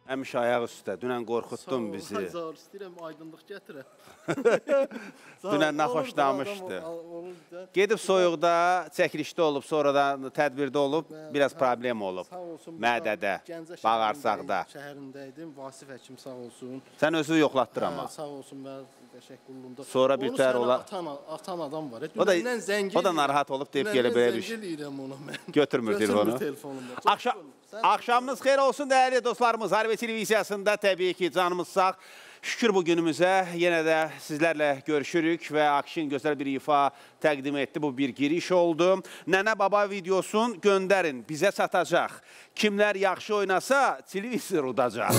Həmişə ayaq üstə. Dünən qorxutdun bizi. Zor istəyirəm, aydınlıq gətirəm. Dünən naxoşlamışdı. Gedib soyuqda, çəkilişdə olub, sonradan tədbirdə olub, biraz problem olub. Mədədə, bağırsaqda. Şəhərindəydim, Vasif həkim sağ olsun. Sən özü yoxlatdır amma. Sağ olsun, mən qəşəng qulluğunda. Sonra bir təhər ola... Atan adam var. O da narahat olub, deyib gələ belə bir şey. Götürmür telefonu. Axşamınız xeyir olsun değerli dostlarımız. Harbi televiziyasında təbii ki canımız sağ. Şükür bu günümüzə yenə də sizlərlə görüşürük və Akşin gözəl bir ifa təqdim etdi. Bu bir giriş oldu. Nənə baba videosun göndərin, bizə satacaq. Kimlər yaxşı oynasa televizor udacaq.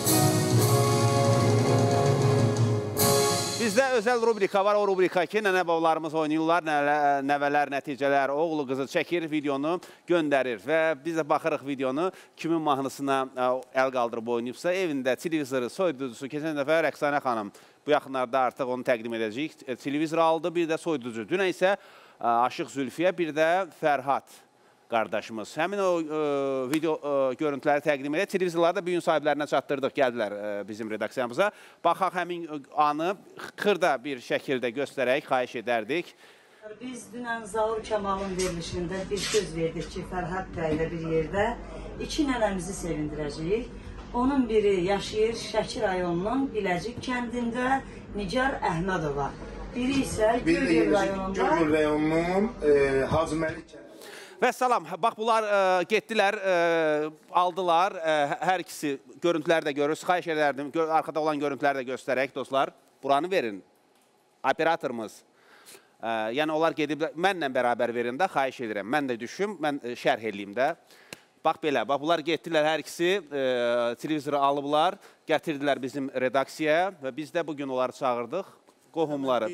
Bizdə özəl rubrika var, o rubrika ki, nənə babalarımız oynayırlar, nəvələr, nəticələr, oğlu qızı çəkir, videonu göndərir və biz də baxırıq videonu kimin mahnısına əl qaldırıb oynayıbsa, evində televizoru, soyuducusu, keçən dəfə Rəqsanə xanım bu yaxınlarda artıq onu təqdim edəcəyik, televizor aldı, bir də soyuducu. Dünə isə Aşıq Zülfiyə, bir də Fərhad qardaşımız. Həmin o video görüntüləri təqdim edək. Televizorlarda bir gün sahiblərinə çatdırdıq, gəldilər bizim redaksiyamıza. Baxaq həmin anı xırda bir şəkildə göstərək, xahiş edərdik. Biz dünən Zaur Kəmalın verilişində bir söz verdik ki, Fərhad bəylə bir yerdə iki nənəmizi sevindirəcəyik. Onun biri yaşayır Şəki rayonunun Biləcik kəndində Nigar Əhmədova. Biri isə Gürgül rayonunun Hacı Məlik kəndində. Və salam, bax bunlar getdilər, aldılar, hər ikisi görüntüləri də görürüz. Xahiş edərdim, arxada olan görüntüləri də göstərək dostlar. Buranı verin, operatorımız. Yəni onlar gedib, mənlə bərabər verin də, xahiş edirəm. Mən də düşüm, mən şərh eləyim də. Bax belə, bax bunlar getdilər, hər ikisi televizoru alıblar, gətirdilər bizim redaksiyaya və biz də bugün onları çağırdıq, qohumları.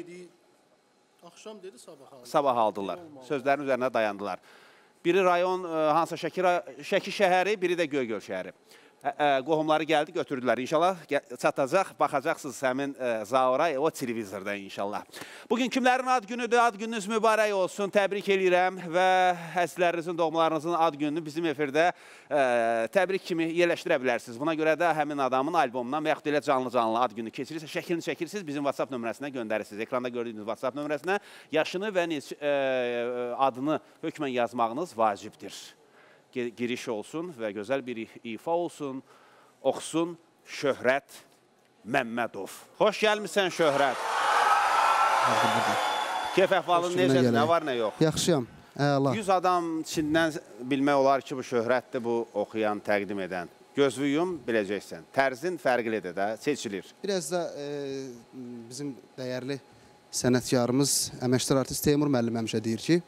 Axşam dedi, sabah aldılar. Sabah aldılar, sözlərin üzərində dayandılar. Biri rayon, hansısa Şəki şəhəri, biri də Göygöl şəhəri. Qohumları gəldi, götürdülər. İnşallah çatacaq, baxacaqsınız həmin Zaura, o televizorda inşallah. Bugün kimlərin ad günüdür? Ad gününüz mübarək olsun. Təbrik edirəm və həzlərinizin, doğmalarınızın ad gününü bizim efirdə təbrik kimi yerləşdirə bilərsiniz. Buna görə də həmin adamın albomundan və yaxud elə canlı-canlı ad günü keçirirsiniz, şəklini çəkirsiniz, bizim WhatsApp nömrəsinə göndərirsiniz. Ekranda gördüyünüz WhatsApp nömrəsinə yaşını və adını hökmən yazmağınız vacibdir. Giriş olsun və gözəl bir ifa olsun, oxusun Şöhrət Məmmədov. Xoş gəlmişsən Şöhrət. Keyf əhvalın necədir, nə var, nə yox? Yaxşıyam, əla. 100 adam içindən bilmək olar ki, bu Şöhrətdir, bu oxuyan, təqdim edən. Gözlüyüm, biləcəksən. Tərzin fərqlidir də, seçilir. Biraz da bizim dəyərli sənətkarımız, əməkdar artist Teymur müəllim həmişə deyir ki,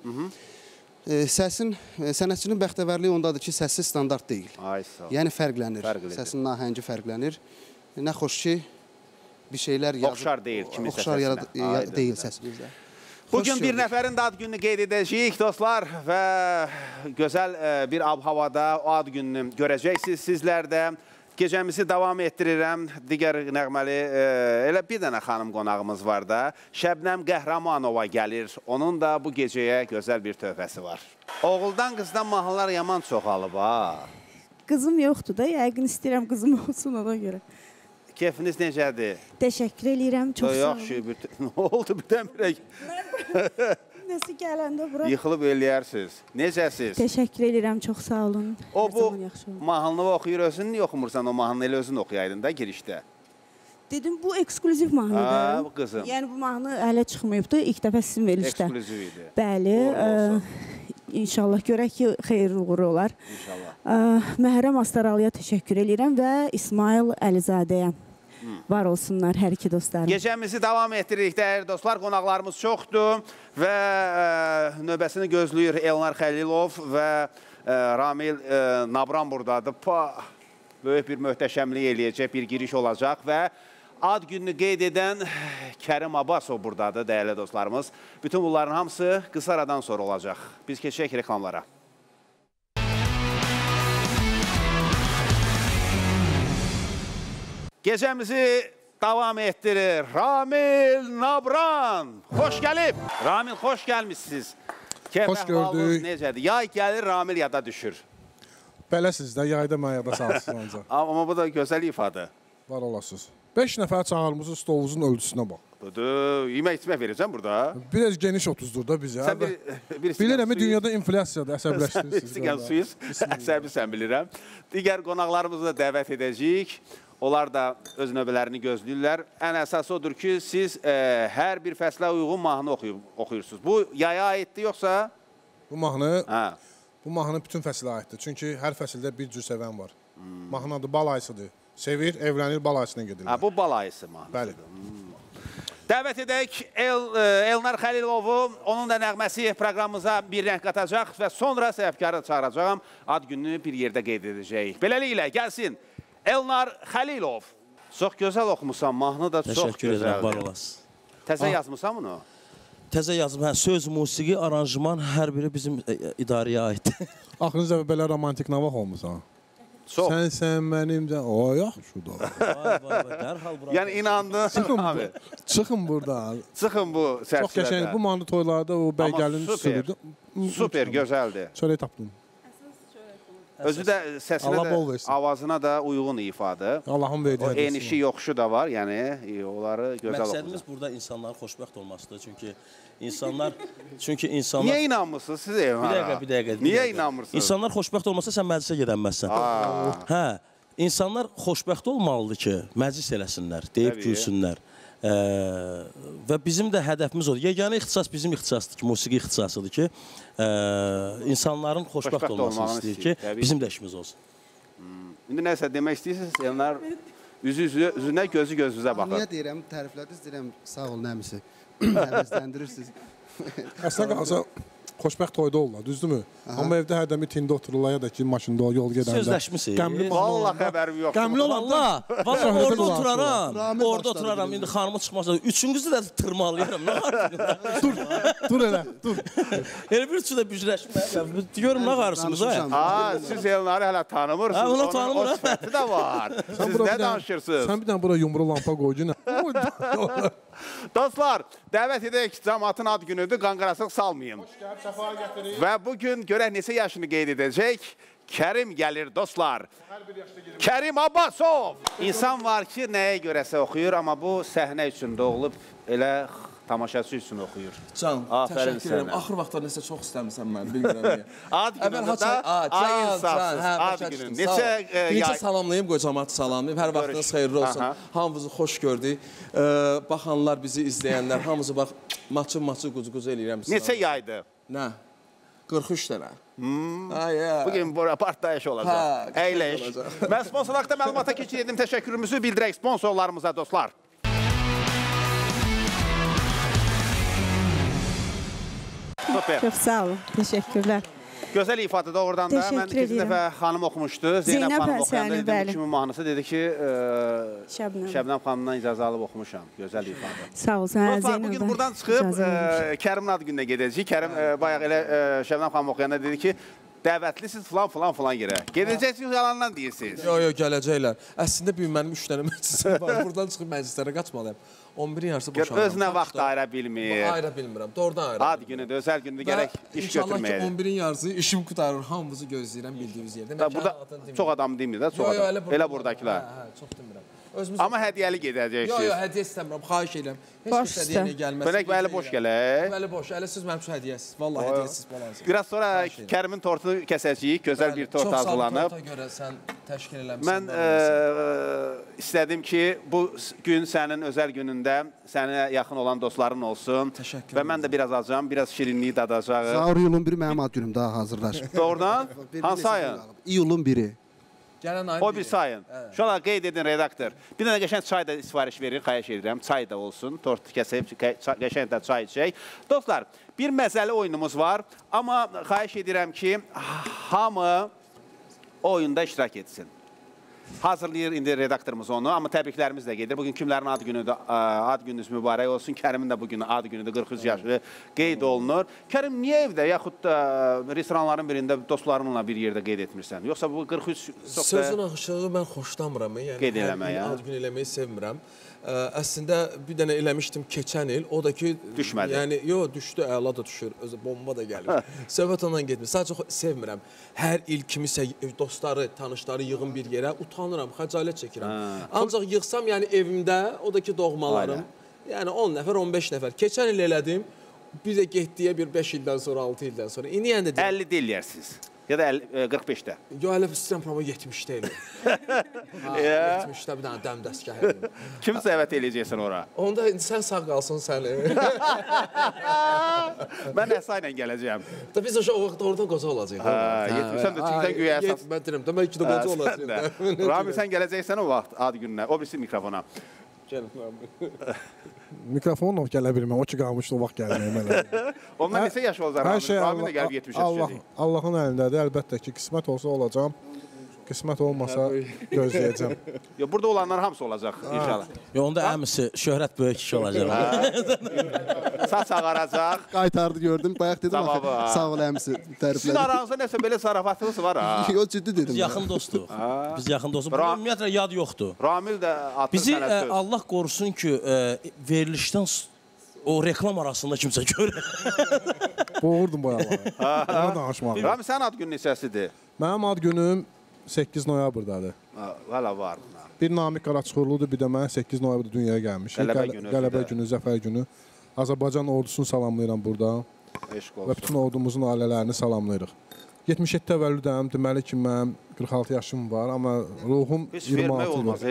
sənətçinin bəxtəvərliyi ondadır ki, səsi standart deyil. Yəni fərqlənir. Səsin nahəngi fərqlənir. Nə xoş ki, bir şeylər yazır. Oxşar deyil kiminsə səsinə. Oxşar deyil səsimizdə. Bugün bir nəfərin də ad gününü qeyd edəcəyik, dostlar. Və gözəl bir ab-havada o ad gününü görəcəksiniz sizlər də. Gecəmizi davam etdirirəm. Digər nəğməli, elə bir dənə xanım qonağımız var da. Şəbnəm Qəhrəmanova gəlir. Onun da bu gecəyə gözəl bir töhfəsi var. Oğuldan, qızdan mahnılar yaman çoxalıb, ha? Qızım yoxdur da, yəqin istəyirəm qızım olsun ona görə. Keyfiniz necədir? Təşəkkür eləyirəm, çox sağ olun. Nə oldu birdən-birə? Nəsi gələndə bura? Yıxılıb eləyərsiniz. Necəsiz? Təşəkkür eləyirəm, çox sağ olun. O bu mahnını oxuyur, özünü niyə oxumursan o mahnını, elə özün oxuyaydın da girişdə? Dedim, bu ekskluziv mahnıdır. Ha, bu qızım. Yəni bu mahnı hələ çıxmayıbdır, ilk dəfə sizin verilişdə. Ekskluziv idi. Bəli. İnşallah görək ki, xeyirli uğurlu olar. İnşallah. Məhrəm Astaralıya təşəkkür eləyirəm və İsmail Əlizadəyə. Var olsunlar hər iki dostlarım. Gecəmizi davam etdiririk, dəyərli dostlar. Qonaqlarımız çoxdur və növbəsini gözləyir Elnar Xəlilov və Ramil Nabran buradadır. Böyük bir möhtəşəmlik eləyəcək bir giriş olacaq və ad gününü qeyd edən Kərim Abbasov buradadır, dəyərli dostlarımız. Bütün bunların hamısı qısa aradan sonra olacaq. Biz keçək reklamlara. Gecəmizi davam etdirir Ramil Nabran. Xoş gəlib. Ramil, xoş gəlmişsiniz. Xoş gördük. Necədir? Yay gəlir, Ramil yada düşür. Beləsiz də, yayda mənə sağlısınız ancaq. Amma bu da gözəl ifadə. Var olasınız. 5 nəfər çağırmısınız, stolunuzun ölçüsünə bax. Budur, yemək içmək verəcəm burada. Biraz geniş 30'dur da bizə. Sən bir Bilirəm, dünyada inflyasiyadır, əsəbləşdirirsiniz. İstiqən suyuz, əsəbi sən bilirəm. Digər qonaqlarımızı da dəvət edəcəyik. Onlar da öz növbələrini gözləyirlər. Ən əsası odur ki, siz hər bir fəslə uyğun mahnı oxuyursunuz. Bu yaya aiddir, yoxsa? Bu mahnı bütün fəsilə aiddir. Çünki hər fəsildə bir cür sevən var. Mahnı adı bal ayısıdır. Sevir, evlənir, bal ayısına gedirlər. Bu bal ayısı mahnısıdır. Bəli. Dəvət edək Elnar Xəlilovu, onun da nəğməsi proqramımıza bir rəng qatacaq və sonra səhvkarı çağıracağım. Ad gününü bir yerdə qeyd edəcəyik. Beləliklə, gəlsin Elnar Xəlilov. Çox gözəl oxumusan, mahnı da çox gözəldir. Təşəkkür edirəm, var olasın. Təzə yazmısan bunu? Təzə yazım, söz, musiqi, aranjman hər biri bizim idarəyə aiddir. Axırıncı dəfə belə romantik navaq olmusan. Çox. Sən mənimcə, o yaxşı da. Dərhal bura. Yəni inandın. Çıxın buradan. Çıxın bu sərsirədən. Çox qəşəng, bu mahnı toylarda o bəygəlin sürüdü. Super, gözəldir. Çörək tapdım. Özü də səsinə də, avazına da uyğun ifadə. Allahın verdiyi hədiyəsi. O enişi, yoxuşu da var, yəni onları gözəl oxuyur. Məqsədimiz burada insanların xoşbəxt olmasıdır. Çünki insanlar... Niyə inanmırsınız siz Elnara? Bir dəqiqə. Niyə inanmırsınız? İnsanlar xoşbəxt olmasa sən məclisə gedənməzsən. Hə, insanlar xoşbəxt olmalıdır ki, məclis eləsinlər, deyib gülsünlər. Və bizim də hədəfimiz odur. Yeganə ixtisas bizim ixtisasdır ki, musiqi ixtisasıdır ki, insanların xoşbəxt olmasını istəyir ki, bizim də işimiz olsun. İndi nəsə demək istəyirsiniz, Elnar üzünə, gözü gözünüzə baxır. Niyə deyirəm, təriflədiniz, deyirəm, sağ olun, əmisi. Həvəsləndirirsiniz. Əslən qalsa, xoşbəxt toyda olurlar, düzdürmü? Amma evdə hədəmi tində otururlar ya da ki, maşında yol gedəndə. Sözləşmişik. Valla xəbərim yoxdur. Qəmli olanda. Valla orada oturaram, indi xanıma çıxmazsa. Üçüncüsü də tırmalayaram. Nə var? Dur elə, dur. Elə bir üçü də bücrəşməyəm. Görüm nə qarısınız, siz Elnarı hələ tanımırsınız. Onu tanımır. O sifəti də var. Siz nə danışırsınız? Sən bir dənə bura yumru lampa qoydun. Dostlar, dəvət edək, cəmatın ad günüdür, qanqarasıq salmayın. Və bugün görək neçə yaşını qeyd edəcək. Kərim gəlir, dostlar. Kərim Abbasov. İnsan var ki, nəyə görəsə oxuyur, amma bu səhnə üçün doğulub, elə tamaşaçı üçün oxuyur. Can, təşəkkür edirəm. Axır vaxtlar nəsə çox istəmirsən mən, bilmirəm niyə. Ad günündə da insafsız, ad günü. Necə salamlayayım, qocamatı salamlayayım. Hər vaxtınız xeyirli olsun. Hamınızı xoş gördük. Baxanlar, bizi izləyənlər, hamınızı bax, maçı qucu eləyirəm. Neçə yaydır? Nə? 43 dənə. Bugün partlayış olacaq. Əyləş. Mən sponsorluqda məlumata keçirdim. Təşəkkürümüzü bildirək sponsorlarımıza, dostlar. Çox sağ olun, təşəkkürlər. Gözəl ifadə doğrudan da. Mən ikinci dəfə xanım oxumuşdu. Zeynəb xanım oxuyanda dedim, bu kimin mahnısı? Dedi ki, Şəbnəm xanımdan icazə alıb oxumuşam. Gözəl ifadə. Sağ ol, Zeynəb. Dostlar, bugün buradan çıxıb Kərimin ad gününə gedəcəyik. Kərim bayaq elə Şəbnəm xanım oxuyanda dedi ki, dəvətlisiz filan yerə. Gedəcəksiniz, yalandan deyirsiniz. Yox, gələcəklər. Əslində bir mənim 3 dənə məclisim var. Buradan çıxıb məclislərə qaçmalıyam. 11-in yarısı boşanıram. Özünə vaxt ayıra bilmir. Ayıra bilmirəm, doğrudan ayıra bilmirəm. Ad günüdür, özəl gündür, gərək iş götürməyədir. İnşallah ki, 11-in yarısı işim qutarır, hamımızı gözləyirəm bildiyiniz yerdə. Burada çox adam demir də, çox adam. Elə buradakılar. Çox demirəm. Amma hədiyyəli gedəcəksiniz. Yox, hədiyyə istəmirəm, xahiş edirəm. Heç bir hədiyyə gəlməsin. Bələk bəli boş gələk. Bəli boş, elə siz mənim üçün hədiyyəsiz. Vallahi hədiyyəsiz balansınız. Biraz sonra Kərimin tortunu kəsəcəyik, gözəl bir tort hazırlanıb. Çox sağ ol, torta görə sən təşkil eləmişsən. Mən istədim ki, bu gün sənin özəl günündə sənə yaxın olan dostların olsun. Təşəkkür ederim. Və mən də biraz alacağım, biraz şirinliyi dadacağım. Zaur iyulun 1 mənim ad günüm daha hazırlaş. Doğrudan? Hansı ayın? İyulun 1-i. O bir sayın. Şu an qeyd edin redaktor. Bir dənə qəşəng çay da sifariş verir, xahiş edirəm. Çay da olsun, tort kəsib, qəşəng də çay içək. Dostlar, bir məzəli oyunumuz var. Amma xahiş edirəm ki, hamı oyunda iştirak etsin. Hazırlayır indi redaktorumuz onu, amma təbriklərimiz də gedir. Bugün kimlərin ad günüdür, ad gününüz mübarək olsun. Kərimin də bugün ad günüdür, 43 yaşı qeyd olunur. Kərim, niyə evdə, yaxud da restoranların birində dostlarınla bir yerdə qeyd etmirsən? Yoxsa bu 43... Sözün axışığı mən xoşlamıram. Qeyd eləmək, ya? Ad gün eləməyi sevmirəm. əslində bir dənə eləmişdim keçən il. O da ki düşmədi. Yəni düşdü, əla da düşür. Özü bomba da gəlir. Söhbət ondan getmir. Sadəcə sevmirəm. Hər il kimisə dostları, tanışları yığım bir yerə utanıram, xəcalət çəkirəm. Ancaq yığsam, yəni evimdə, o da ki doğmalarım. Yəni 10 nəfər, 15 nəfər. Keçən il elədim. Bir də getdiyə bir 5 ildən sonra, 6 ildən sonra. İndi yəni də 50 eləyərsiniz. Ya da 45-də. Yo, hələ istəyirəm promo 70-də eləyim. 70-də bir dənə dəm dəstgah eləyim. Kimi dəvət eləyəcəksən ora? Onda sən sağ qalsın səni. Mən Əsa ilə gələcəyəm. Da biz o vaxt orada qoca olacaq. 70-sən də çünkdən güya əsas. Mən deyirəm, demək ki də qoca olacaq. Ramil, sən gələcəksən o vaxt ad gününə. O birisi mikrofona. Mikrofonla gələ bilməm. O ki qalmışdı o vaxt gəlməyəm. Ondan neçə yaş olacaq Ramil? Ramil də gəlib 70 yaş olacaq. Allahın əlindədir. Əlbəttə ki, qismət olsa olacam. Qismət olmasa gözləyəcəm. Burada olanlar hamısı olacaq inşallah. Onda əmisi şöhrət böyük kişi olacaq. Saç ağaracaq. Qaytardı gördüm. Bayaq dedim sağ ol əmisi təriflədim. Sizin aranızda nəsə belə zarafatınız var ha? Yox, ciddi dedim. Biz yaxın dostuq. Biz yaxın dostuq. Bunun ümumiyyətlə yad yoxdur. Ramil də atır bizi sənə söz. Allah qorusun ki, verilişdən o reklam arasında kimsə görür. Boğurdum bu yalanı. Ona danışmaq. Ramil, sənin ad günün neçəsidir? Mənim ad günüm 8 noyabrdadır. Valla var. Bir Namiq Qaraçuxurludur, bir də mən 8 noyabrda dünyaya gəlmişik. Qələbə günü, zəfər günü. Azərbaycan ordusunu salamlayıram burada. Və bütün ordumuzun ailələrini salamlayırıq. 77 təvəllüdəm, deməli ki, mənim 46 yaşım var, amma ruhum 26 Heç vermək olmaz,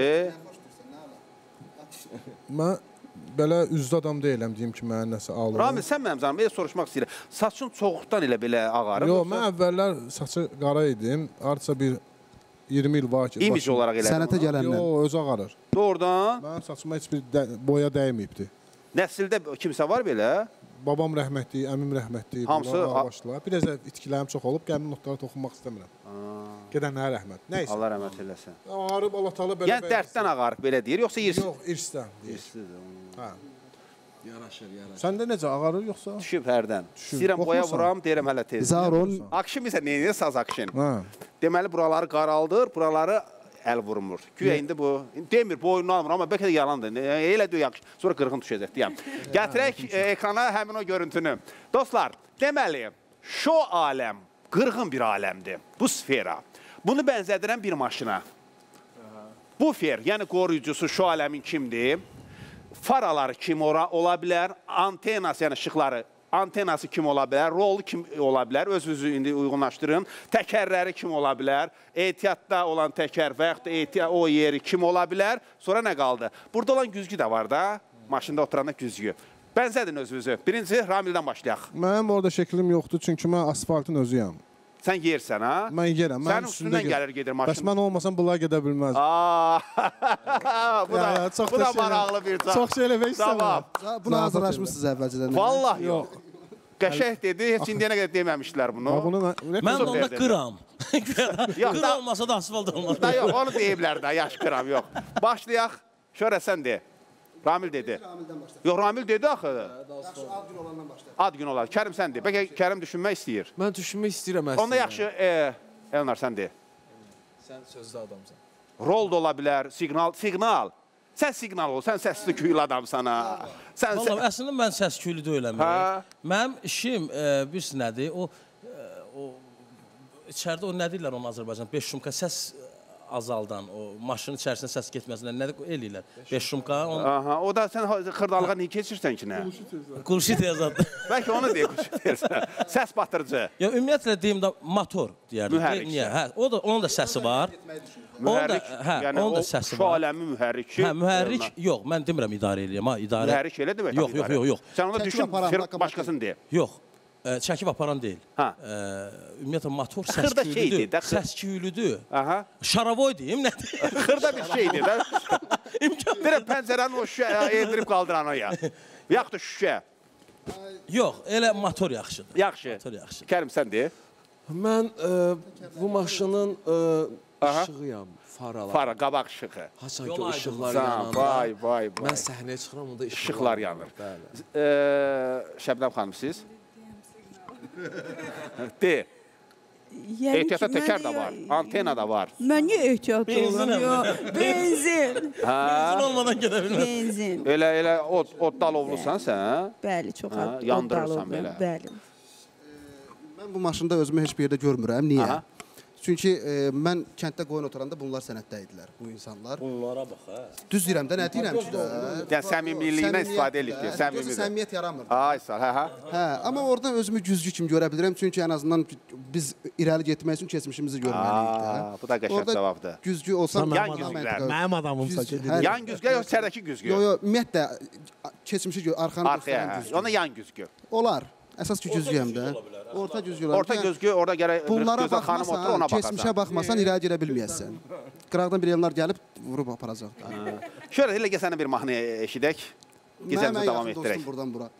Mən belə üzlü adam deyiləm, deyim ki, mənə nəsə alırım. Ramil, sən mənim canım, soruşmaq istəyirəm. Saçın çoxdan elə belə ağarır. Yox, mən əvvəllər saçı qara idim. Artısa bir 20 il var ki. İmic olaraq elədim. Sənətə gələndən. Yox, özü ağarır. Doğrudan? Mənim saçıma heç bir boya dəyməyibdi. Nəsildə kimsə var belə? Babam rəhmətli, əmim rəhmətli. Hamısı? Bir də itkilərim çox olub, qəmli notlara toxunmaq istəmirəm. Gedənlərə rəhmət. Nəysə. Allah rəhmət eləsin. Ağarıb, Allah talı belə. Yəni dərddən ağarıb belə deyir, yoxsa irsi? Yox, irsdən. İrsidir. Yaraşır. Səndə necə ağarır yoxsa? Düşüb hərdən. İstəyirəm boya vuram, deyirəm hələ tez. Zaron. Akşin isə neyini saz akşin? Deməli, buraları qaraldır, buraları əl vurmur. Güya indi bu, demir, boynunu almır, amma bəlkə də yalandır. Elə deyək, yaxşı, sonra qırğın düşəcək, deyəm. Gətirək ekrana həmin o görüntünü. Dostlar, deməli, şu aləm, qırğın bir aləmdir, bu sfera. Bunu bənzədirəm bir maşına. Bu fer, yəni qoruyucusu şu aləmin kimdir? Faraları kim ola bilər, antenası, yəni işıqları, antenası kim ola bilər, rolu kim ola bilər, özünüzü indi uyğunlaşdırın, təkərləri kim ola bilər, ehtiyatda olan təkər və yaxud da o yeri kim ola bilər, sonra nə qaldı? Burada olan güzgü də var da, maşında oturanda güzgü. Bənzədin özünüzü. Birinci, Ramildən başlayaq. Mənim orada şəklim yoxdur, çünki mən asfaltın özüyəm. Sən yersən, ha? Mən yerəm. Sənin üstündən gəlir, gedir maşın. Bəs mən olmasam, bunlar gedə bilməz. Bu da maraqlı bir cavab. Çox şey eləmək istəmirəm. Buna hazırlaşmışsınız əvvəlcədən. Vallahi yox. Qəşəng dedi, heç indiyənə qədər deməmişdilər bunu. Mən onda qıram. Qır olmasa da asfalt olmaz. Yox, onu deyiblər də, yaş qıram, yox. Başlayaq, şöhrət sən de. Ramil dedi. Yox, Ramil dedi axı. Ad gün olandan başlayaq. Ad gün olar. Kərim sən de. Bəlkə Kərim düşünmək istəyir. Mən düşünmək istəyirəm əslində. Onda yaxşı, Elnar sən de. Sən sözlü adamsan. Rol da ola bilər, siqnal. Sən siqnal ol, sən səsli küylü adamsan ha. Vallahi, əslində mən səs küylü deyiləm. Mənim işim, bilirsin nədir? İçəridə o nə deyirlər onun Azərbaycan? 5 şumka səs azaldan, o maşının içərisində səs getməsindən nə eləyirlər? 5 şumka. O da sən xırdalığa niyə keçirsən ki, nə? Qurşi tezaddır. Bəlkə onu deyək, qurşi tezaddır. Səs batırıcı. Ümumiyyətlə deyim də motor deyərdim. Mühərrik. Onun da səsi var. Mühərrik, yəni o şu aləmi mühərrik ki. Mühərrik, yox, mən demirəm idarə eləyəm. Mühərrik elə demək. Yox. Sən onda düşün, başqasını deyək. Yox. Çəkib aparan deyil. Ümumiyyətlə, motor səs-küylüdür. Şaravoy deyim, nədir? Xırda bir şeydir də. Deyirəm, pəncərənin o şüşə endirib qaldıran o ya. Yaxud da şüşə. Yox, elə motor yaxşıdır. Yaxşı. Kərim, sən deyək. Mən bu maşının işığıyam. Fara, qabaq işığı. Haçan ki, işıqlar yanır. Vay. Mən səhnəyə çıxıram, onda işıqlar yanır. Şəbnəm xanım, siz? De. Ehtiyata təkər də var, antena da var. Mən niyə ehtiyat Benzin olurum? Benzin. Benzin olmadan gedə bilməm. Benzin. Elə odda alovlusan sən? Bəli, çox yandırırsan belə. Bəli. Mən bu maşında özümü heç bir yerdə görmürəm. Niyə? Çünki mən kənddə qoyun oturanda bunlar sənətdə idilər, bu insanlar. Bunlara bax, hə. Düz deyirəm də, nə deyirəm ki də? Yəni səmimiliyindən istifadə edir, səmimidir. Səmimiyyət yaramır. Ay sağ, hə. Hə, amma orada özümü güzgü kimi görə bilirəm, çünki ən azından biz irəli getmək üçün keçmişimizi görməliyik də. Bu da qəşəng cavabdır. Orada güzgü olsam, yan güzgülər. Mənim adamımsa ki. Yan güzgü yox, içərdəki güzgü. Yox, ümumiyyətlə keçmişi arxanı göstərən güzgü. Ona yan güzgü. Olar. Əsas ki güzgüyəm də. Orta güzgü olar. Orta güzgü, orada gərək bunlara xanım otur, ona baxasan. Keçmişə baxmasan irəli gedə bilməyəsən. Qıraqdan bir yanlar gəlib vurub aparacaq. Şöyle elə gəl sənə bir mahnı eşidək. Gecəmizi davam etdirək. Buradan bura.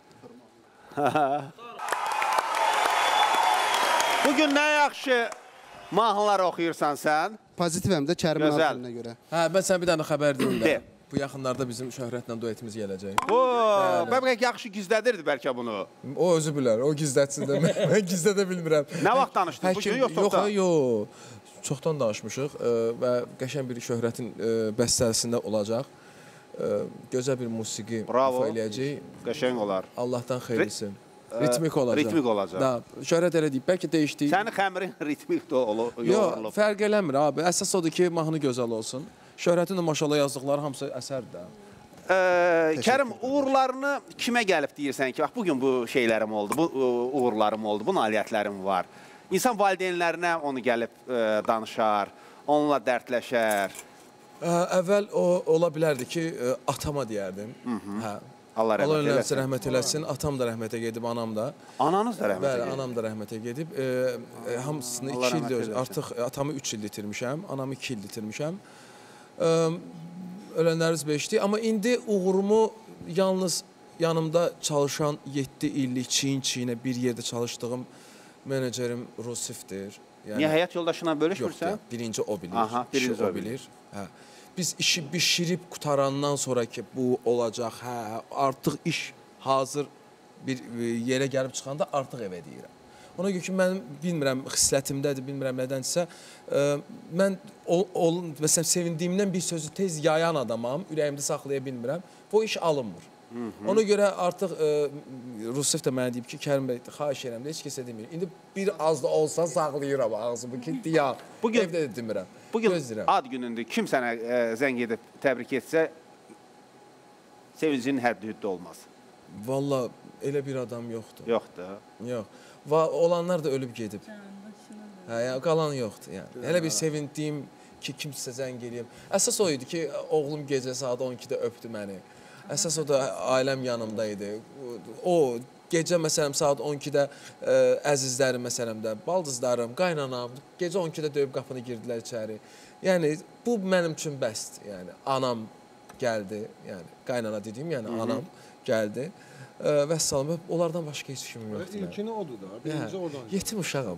Bugün nə yaxşı mahnılar oxuyursan sən? Pozitivəm də Kərimin adına görə. Hə, mən sənə bir dənə xəbər deyim də. Bu yaxınlarda bizim Şöhrətlə duetimiz gələcək. Bəlkə yaxşı gizlədirdi bəlkə bunu. O özü bilər, o gizlətsin də. Mən gizlədə bilmirəm. Nə vaxt danışdınız bugün, yox çoxdan? Yox, çoxdan danışmışıq və qəşəng bir Şöhrətin bəstəsində olacaq. Gözəl bir musiqi ifa eləyəcək. Qəşəng olar. Allahdan xeyirlisin. Ritmik olacaq. Ritmik olacaq. Şöhrət elə deyib, bəlkə dəyişdik. Sənin xəmirin ritmik də yoğurulub. Yox, fərq eləmir abi. Əsas odur ki, mahnı gözəl olsun. Şöhrətin də maşallah yazdıqları hamısı əsərdir. Kərim, uğurlarını kimə gəlib deyirsən ki, bax, bugün bu şeylərim oldu, bu uğurlarım oldu, bu nailiyyətlərim var. İnsan valideynlərinə onu gəlib danışar, onunla dərdləşər. Əvvəl ola bilərdi ki, atama deyərdim. Allah rəhmət eləsin. Atam da rəhmətə gedib, anam da. Ananız da rəhmətə gedib? Bəli, anam da rəhmətə gedib. Hamısını 2 ildir, artıq atamı 3 il itirmişəm, anamı 2 il itirmişəm. Ölənlərimiz 5-dir. Amma indi uğurumu yalnız yanımda çalışan 7 illik çiyin-çiyinə bir yerdə çalışdığım menecerim Rusifdir. Niyə həyat yoldaşına bölüşmürsən? Yox, birinci o bilir. Birinci o bilir. Biz işi bişirib qutarandan sonra ki, bu olacaq, artıq iş hazır bir yerə gəlib çıxanda artıq evə deyirəm. Ona görə ki, mən bilmirəm, xislətimdədir, bilmirəm nədənsə, mən məsələn, sevindiyimdən bir sözü tez yayan adamam, ürəyimdə saxlaya bilmirəm, bu iş alınmır. Ona görə artıq Rusif də mənə deyib ki, Kərim bəy, xahiş edirəm də, heç kəsə demir. İndi bir az da olsa saxlayıram ağzımı ki, deyaq, evdə də demirəm. Bugün ad günündür, kim sənə zəng edib təbrik etsə, sevincinin həddi-hüddü olmaz. Valla elə bir adam yoxdur. Yoxdur? Yox. Olanlar da ölüb gedib. Qalan yoxdur. Elə bir sevindiyim ki, kimsə zəng eləyəm. Əsas o idi ki, oğlum gecə saat 12-də öpdü məni. Əsas o da ailəm yanımdaydı. O gecə məsələn saat 12-də əzizlərim məsələmdə, baldızlarım, qaynanam, gecə 12-də döyüb qapını girdilər içəri. Yəni, bu mənim üçün bəsdir. Yəni, anam gəldi, yəni, qaynana dediyim, yəni anam gəldi. Və salam, onlardan başqa heç kimim yoxdur. İlkini odur da, birinci oradan. Yetim uşağım.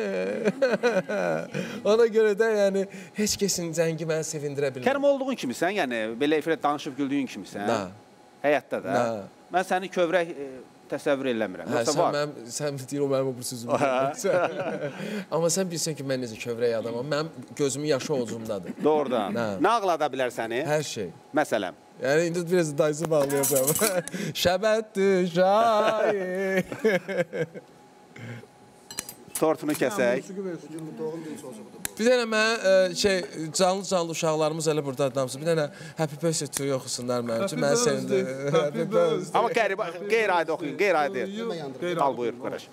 Ona görə də yəni heç kəsin zəngi məni sevindirə bilmir. Kərim olduğun kimisən, yəni belə ifrət danışıb güldüyün kimisən? Həyatda da. Mən səni kövrək təsəvvür eləmirəm. Sən deyir, o mənim bu sözümü. Amma sən bilsən ki, mən necə kövrək adamam. Mənim gözümün yaşı ovucumdadır. Doğrudan. Nə ağlada bilər səni? Hər şey. Məsələn? Yəni, indi biraz dayısı bağlayacağım. Şəbətdir şair. Tortunu kəsək. Bir dənə mən canlı uşaqlarımız elə burada adamsın. Bir dənə Happy Birthday to you oxusunlar mənim üçün. Mən sevindim. Amma qeyri-adi oxuyun, qeyri-adi. Al, buyur, qardaş.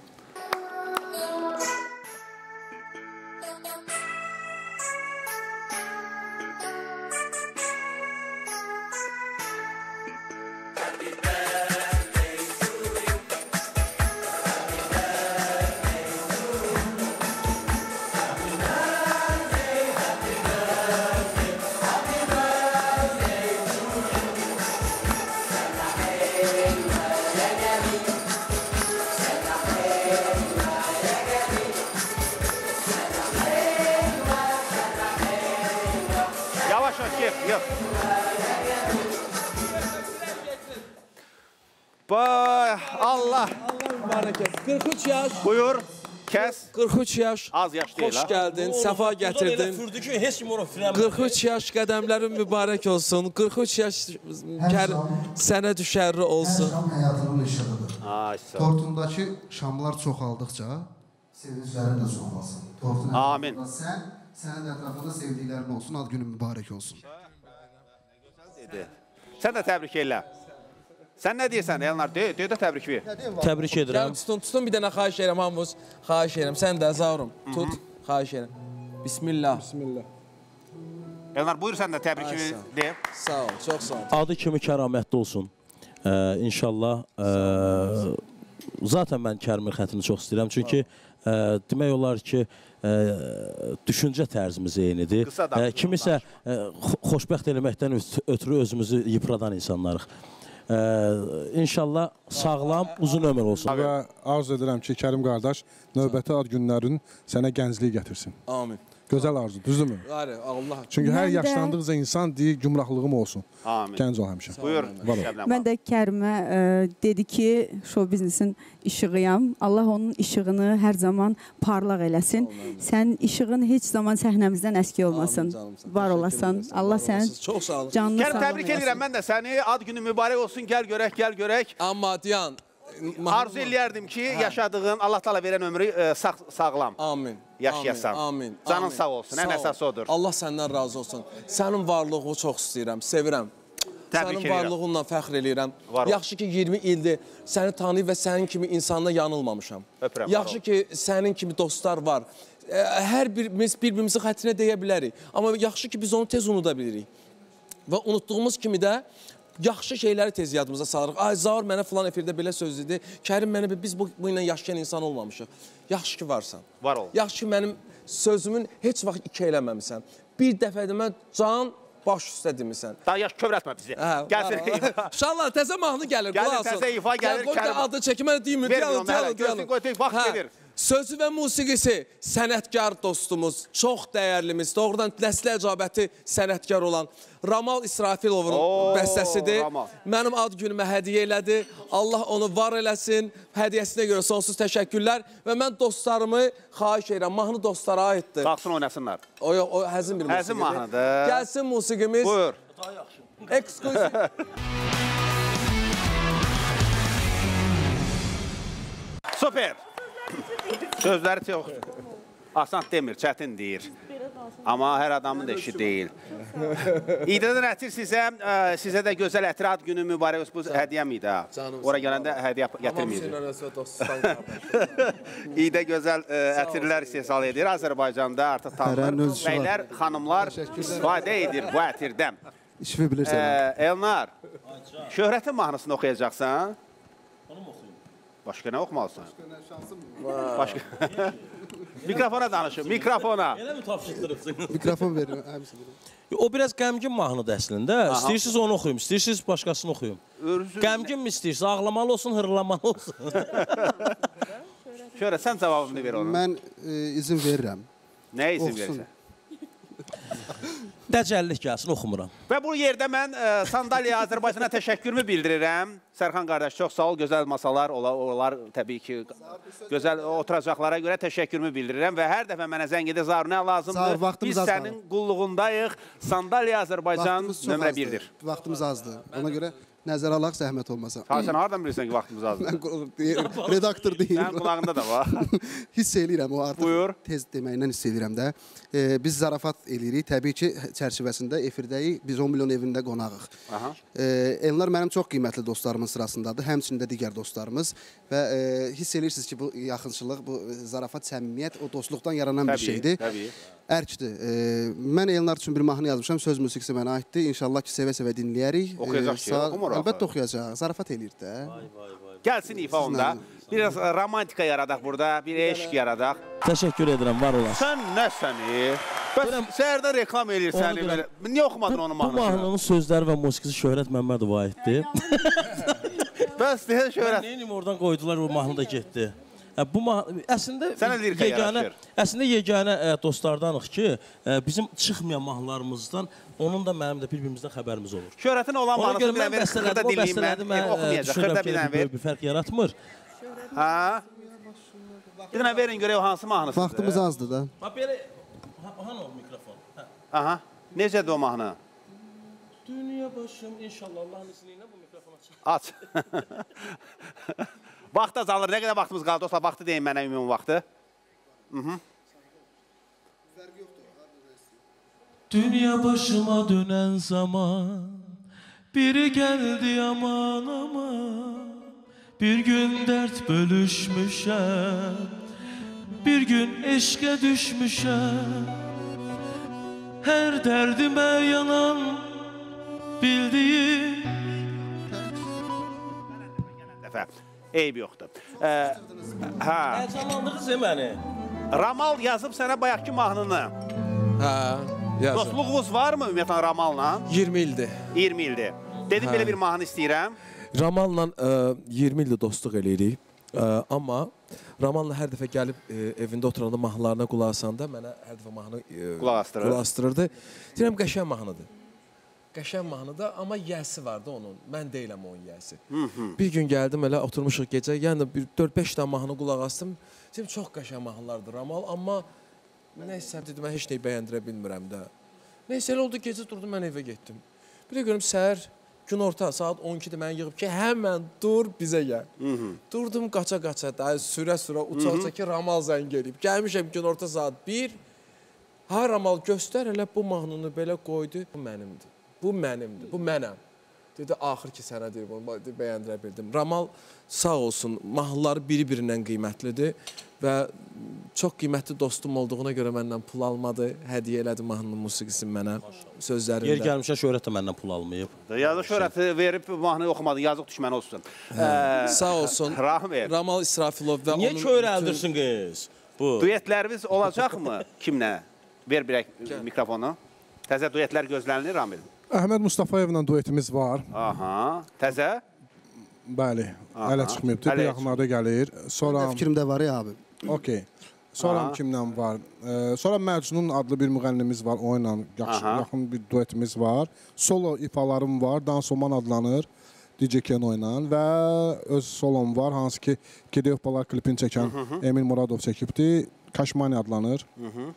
Allah mübarək etsin. 43 yaş. Buyur. Kəs. 43 yaş. Az yaş deyil. Xoş gəldin, səfa gətirdin. 43 yaş qədəmlərin mübarək olsun. 43 yaş sənə düşərli olsun. Şam həyatının işıqıdır. Ay sağ ol. Tortundakı şamlar çoxaldıqca sevinclərin də çoxalsın. Tortun Amin. Sənin ətrafında sevdiklərin olsun, ad günün mübarək olsun. Sən də təbrik elə. Sən nə deyirsən Elnar? Deyə də təbrik ver. Təbrik edirəm. Tutun bir dənə xahiş edirəm hamımız. Xahiş edirəm. Sən də Zavrum. Tut. Xahiş edirəm. Bismillah. Elnar buyur sən də təbrik de. Sağ ol, çox sağ ol. Adı kimi kəramətli olsun. İnşallah. Zaten mən Kərimin xətrini çox istəyirəm. Çünki demək olar ki, düşüncə tərzimiz eynidir. Kimisə xoşbəxt eləməkdən ötürü özümüzü yıpradan insanlarıq. İnşallah sağlam, uzun ömür olsun. Və arzu edirəm ki, Kərim qardaş növbəti ad günlərin sənə gəncliyi gətirsin. Amin. Gözəl arzu, düzdürmü? Allah. Çünki hər yaşlandıqca insan deyir, gümrahlığım olsun. Amin. Gənc ol həmişə. Buyur. Mən də Kərimə dedi ki, show biznesin işığıyam. Allah onun işığını hər zaman parlaq eləsin. Sən işığın heç zaman səhnəmizdən əski olmasın. Var olasan. Allah sənin canını sağlam eləsin. Təbrik edirəm mən də səni. Ad günü mübarək olsun. Gəl görək, gəl görək. Amma Diyan, arzu eləyərdim ki, yaşadığın, Allah Taala verən ömrü sağlam. Amin. Yaşayasan. Amin. Canın sağ olsun. Ən əsası odur. Allah səndən razı olsun. Sənin varlığını çox istəyirəm, sevirəm. Sənin varlığınla fəxr eləyirəm. Yaxşı ki, 20 ildir səni tanıyıb və sənin kimi insanla yanılmamışam. Yaxşı ki, sənin kimi dostlar var. Hər birimiz bir-birimizin xətrinə deyə bilərik. Amma yaxşı ki, biz onu tez unuda bilirik. Və unutduğumuz kimi də yaxşı şeyləri tez yadımıza salırıq. Ay, Zaur mənə filan efirdə belə söz dedi. Kərim mənə, biz bu ilə yaşayan insan olmamışıq. Yaxşı ki, varsan. Var ol. Yaxşı ki, mənim sözümün heç vaxt iki eləməmisən. Bir dəfə demə, can baş üstə demisən. Daha yaş kövrətmə bizi. Gəlsin ifa. İnşallah təzə mahnı gəlir. Gəlsin təzə ifa gəlir. Qoy da adı çəkin, mənə deyim mi? Gözlük qoy, vaxt gedir. Sözü və musiqisi sənətkar dostumuz, çox dəyərlimiz, doğrudan nəslə əcabəti sənətkar olan Ramal İsrafilovun bəstəsidir. Mənim ad günümə hədiyyə elədi. Allah onu var eləsin. Hədiyyəsinə görə sonsuz təşəkkürlər. Və mən dostlarımı xahiş edirəm. Mahnı dostlara aiddir. Qalsın oynasınlar. O həzin bir musiqidir. Həzin mahnıdır. Gəlsin musiqimiz. Buyur. Ekskluziv. Süper. Sözləri çox asan demir, çətin deyir. Amma hər adamın da işi deyil. İdədən ətir sizə də gözəl ətir ad günü mübarək olsun. Bu hədiyyəm idi ha. Ora gələndə hədiyyə gətirməyəcək. İdə gözəl ətirlər istehsal edir. Azərbaycanda artıq tanınır. Bəylər, xanımlar istifadə edir bu ətirdən. İşvi bilirsən. Elnar, Şöhrətin mahnısını oxuyacaqsan. Başqa nə oxumalısan? Başqa mikrofona danışın, mikrofona. Elə mi tapşırtdırıbsın? Mikrofon verin. O biraz qəmgin mahnıdır əslində. İstəyirsiniz onu oxuyum, istəyirsiniz başqasını oxuyum. Qəmgin mi istəyirsiniz? Ağlamalı olsun, hırlamalı olsun. Şöhrət, sən cavabını ver ona. Mən izin verirəm. Nə izin verirsən? Dəcəllik gəlsin, oxumuram. Və bu yerdə mən Sandalya Azərbaycana təşəkkürümü bildirirəm. Sərxan qardaş, çox sağ ol, gözəl masalar, onlar təbii ki, gözəl oturacaqlara görə təşəkkürümü bildirirəm. Və hər dəfə mənə zəng edir, Zaur, nə lazımdır? Biz sənin qulluğundayıq. Sandalya Azərbaycan nömrə 1-dir. Vaxtımız azdır. Ona görə nəzərə alaq, zəhmət olmasa. Sən hardan bilirsən ki, vaxtımız azdır? Mən redaktor deyim. Sənin qulağında da var. Hiss eləyirəm, o artıq tez deməyindən hiss eləyirəm də. Biz zarafat eləyirik. Təbii ki, çərçivəsində efirdəyik. Biz 10 milyon evində qonağıq. Elnar mənim çox qiymətli dostlarımın sırasındadır. Həmçinin də digər dostlarımız. Və hiss eləyirsiniz ki, bu yaxınçılıq, bu zarafat, səmimiyyət, o dostluqdan yaranan bir şeydir. Ərkdir. Mən Elnar üçün bir mahnı yazmışam. Söz musiqisi mənə aiddir. İnşallah ki, sevə-sevə dinləyərik. Oxuyacaq ki, oxumur. Əlbəttə oxuyacaq. Zarafat eləyir də. Gəlsin ifa onda. Biraz romantika yaradaq burada, bir eşq yaradaq. Təşəkkür edirəm, var olasın. Sən nə səni? Bəs səhərdən reklam eləyir səni belə. Niyə oxumadın onun mahnısını? Bu mahnının sözləri və musiqisi Şöhrət Məmmədova aiddir. Bəs deyən Şöhrət. Neyim oradan qoydular, bu mahnı da getdi. Əslində yeganə dostlardanıq ki, bizim çıxmayan mahnılarımızdan, onun da mənim də bir-birimizdən xəbərimiz olur. Şöhrətin olan mahnısını bir dənə ver, xırda dinləyim mən. Oxumayacaq, xırda bir dənə ver. Bir fərq yaratmır. Ha? Bir dənə verin görək o hansı mahnısıdır. Vaxtımız azdır da. Belə, hanı o mikrofon? Aha, necədir o mahnı? Dünya başım, inşallah Allah'ın izniyle bu mikrofonu açar. Aç. Vaxt azalır, nə qədər vaxtımız qaldı? Dostlar, vaxtı deyin mənə ümumi vaxtı. Dünya başıma dönen zaman biri geldi aman aman. Bir gün dert bölüşmüşem, bir gün eşke düşmüşem. Her derdime yanan bildiğim. Eyb yoxdur. Heyecanlandırırız məni. Ramal yazıb sənə bayaqki mahnını. Hə, yazın. Dostluğunuz varmı ümumiyyətlə Ramalla? 20 ildir. 20 ildir. Dedim belə bir mahnı istəyirəm. Ramalla 20 ildir dostluq eləyirik. Amma Ramalla hər dəfə gəlib evində oturanda mahnılarına qulaq asanda mənə hər dəfə mahnı qulaq astırırdı. Deyirəm, qəşəng mahnıdır. Qəşəng mahnıdır, amma yəsi vardı onun. Mən deyiləm onun yəsi. Bir gün gəldim, elə oturmuşuq gecə, yəni 4-5 dənə mahnı qulaq astım. Deyirəm, çox qəşəng mahnılardır Ramal, amma neysə, dedim, mən heç neyi bəyəndirə bilmirəm də. Neysə, elə oldu, gecə durdum, mən evə getdim. Bir də görüm, səhər, gün orta, saat 12-də mən yığıb ki, həmən dur, bizə gəl. Durdum, qaça-qaça, sürə-sürə, uça-uça ki, Ramal zəng eləyib. Gəlmişəm gün orta saat 1. Ha, Ramal, göstər, elə bu mahnını belə qoydu. Bu mənimdir. Bu mənimdir, bu mənəm. Dedi, axır ki, sənə deyib, onu bəyəndirə bildim. Ramal sağ olsun, mahnıları biri-birindən qiymətlidir və çox qiymətli dostum olduğuna görə məndən pul almadı, hədiyyə elədi mahnının musiqisini mənə, sözlərində. Yer gəlmişən şöhrət də məndən pul almayıb. Yazıq şöhrəti verib mahnıyı oxumadı, yazıq düşməni olsun. Sağ olsun, Ramal İsrafilov və onun... Niyə köyrəldirsin qız? Duyetlərimiz olacaqmı? Kimlə? Ver birək mikrofonu. Təzə duyetlər gözlənilir, Ramil. Əhməd Mustafayevlə duetimiz var. Aha, təzə? Bəli, hələ çıxmayıbdır, bir yaxınlarda gəlir. Sonra fikrimdə var ya abi. Okey. Sonra kimlə var? Sonra Məcnun adlı bir müğənnimiz var, o ilə yaxın bir duetimiz var. Solo ifalarım var, Dansoman adlanır. DJ Keno ilə və öz solom var, hansı ki Gediyov Balar klipini çəkən Emil Muradov çəkibdir. Kaşmani adlanır.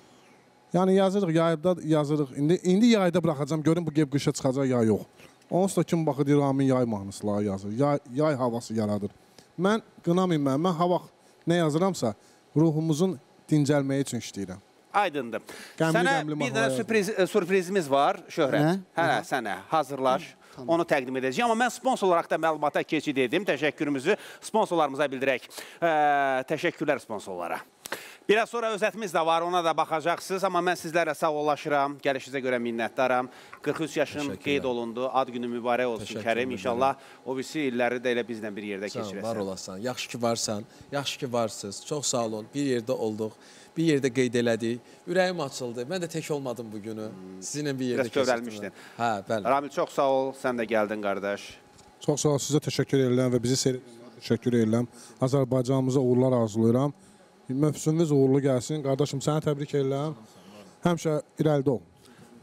Yəni yazırıq, yayda yazırıq. İndi yayda buraxacam, görün bu qeyb qışa çıxacaq ya yox. Onsuz da kim baxır, Ramin yay mahnısıları yazır. Yay havası yaradır. Mən qınamayım mən hava nə yazıramsa ruhumuzun dincəlməyi üçün işləyirəm. Aydındır. Sənə bir dənə sürprizimiz var, Şöhrət. Hə, sənə hazırlaş. Onu təqdim edəcəyim. Amma mən sponsor olaraq da məlumata keçid edim. Təşəkkürümüzü sponsorlarımıza bildirək. Təşəkkürlər sponsorlara. Biraz sonra özətimiz də var, ona da baxacaqsınız. Amma mən sizlərlə sağollaşıram. Gəlişinizə görə minnətdaram. 43 yaşın qeyd olundu. Ad günü mübarək olsun Kərim. İnşallah o birisi illəri də elə bizlə bir yerdə keçirəsən. Var olasan. Yaxşı ki varsan. Yaxşı ki varsınız. Çox sağ olun. Bir yerdə olduq. Bir yerdə qeyd elədik. Ürəyim açıldı. Mən də tək olmadım bugünü. Sizinlə bir yerdə keçirdim. Biraz kövrəlmişdin. Hə, bəli. Ramil, çox sağ ol. Sən də gəldin, qardaş. Çox sağ ol. Sizə təşəkkür edirəm və bizi seyredənlərə təşəkkür edirəm. Azərbaycanımıza uğurlar arzulayıram. Mövsümümüz uğurlu gəlsin. Qardaşım, səni təbrik edirəm. Həmişə irəlidə ol.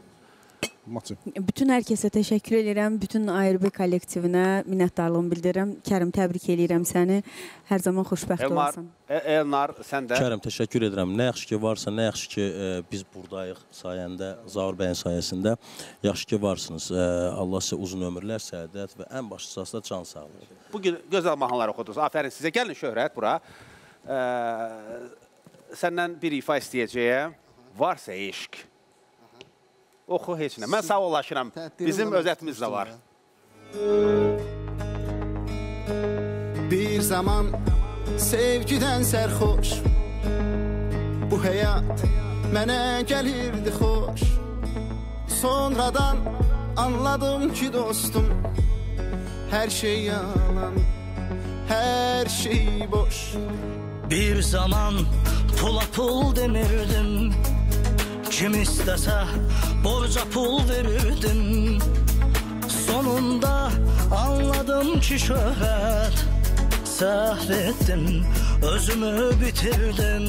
Bütün hər kəsə təşəkkür edirəm. Bütün ARB kollektivinə minnətdarlığımı bildirirəm. Kərim, təbrik edirəm səni. Hər zaman xoşbəxt olasın. Elnar, sən də? Kərim, təşəkkür edirəm. Nə yaxşı ki varsa, nə yaxşı ki biz buradayıq sayəndə, Zaur bəyin sayəsində. Yaxşı ki varsınız. Allah sizə uzun ömürlər, səadət və ən başlıcası da can sağlığı. Bugün gözəl mahnılar oxudunuz. Afərin sizə. Gəlin Şöhrət bura. Səndən bir ifa istəyəcəyəm. Varsa eşq. Oxu heç nə. Mən sağollaşıram. Bizim özətimiz də var. Bir zaman sevgidən sərxoş, bu həyat mənə gəlirdi xoş. Sonradan anladım ki dostum, hər şey yalan, hər şey boş. Bir zaman pula pul demirdim, kim istəsə borca pul verirdim. Sonunda anladım ki şöhrət səhv etdim, özümü bitirdim.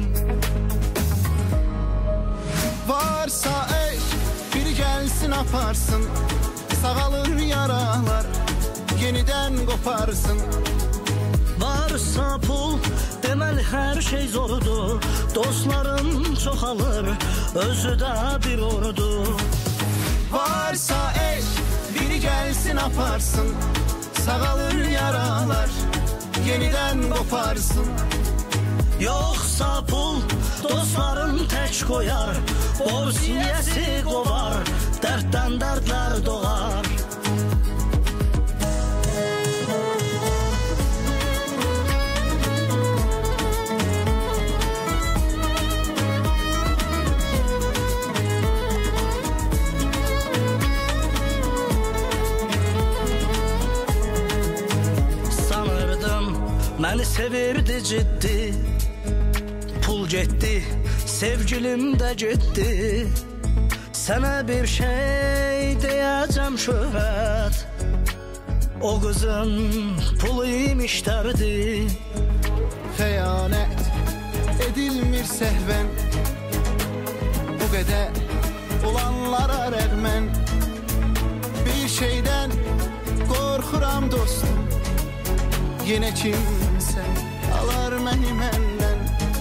Varsa eşq, biri gəlsin aparsın, sağalır yaralar, yenidən qoparsın. Var Varsa pul deməli hər şey zordur. Dostların çoxalır, özü də bir ordu. Varsa eşk biri gelsin aparsın, sağalır yaralar yeniden koparsın. Yoxsa pul dostların tək qoyar, borc yiyəsi qovar, dərddən dərdlər doğar. Məni sevirdi ciddi, pul getdi, sevgilim də getdi. Sənə bir şey deyəcəm şöhrət, o qızın pulu imişlərdi. Xəyanət edilmir səhvən, bu qədər olanlara rəğmən. Bir şeydən qorxuram dostum, yine kimse alar məni məndən.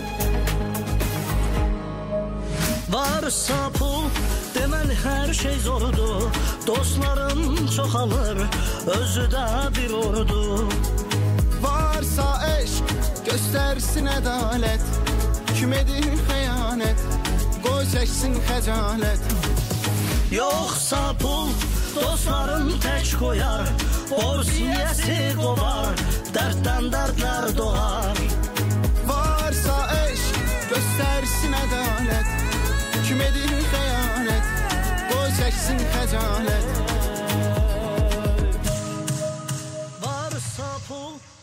Varsa pul deməli hər şey zordur. Dostların çoxalır, özü də bir ordu. Varsa eşk göstersin ədalət, kim edir xəyanət, qoy çəksin xəcalət. Yoxsa pul dostların tək qoyar, borc yiyəsi qovar, dərddən dərdlər doğar. Varsa eşk göstersin ədalət, kim edir xəyanət, qoy çəksin xəcalət. Varsa pul